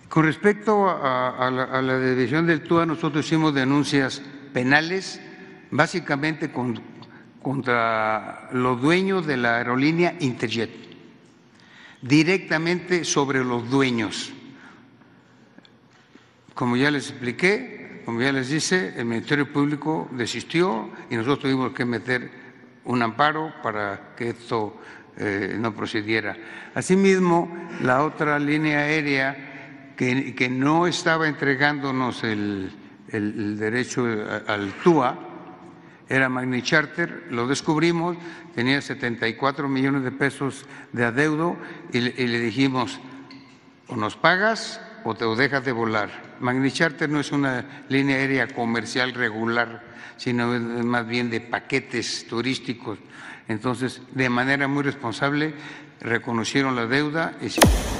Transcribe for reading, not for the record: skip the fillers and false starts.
Con respecto a la división del TUA, nosotros hicimos denuncias penales básicamente contra los dueños de la aerolínea Interjet, directamente sobre los dueños. Como ya les expliqué, como ya les dice, el Ministerio Público desistió y nosotros tuvimos que meter un amparo para que esto no procediera. Asimismo, la otra línea aérea que no estaba entregándonos el derecho al TUA era Magni Charter, lo descubrimos, tenía 74 millones de pesos de adeudo y le dijimos, o nos pagas o te dejas de volar. Magni Charter no es una línea aérea comercial regular, sino es más bien de paquetes turísticos. Entonces, de manera muy responsable, reconocieron la deuda y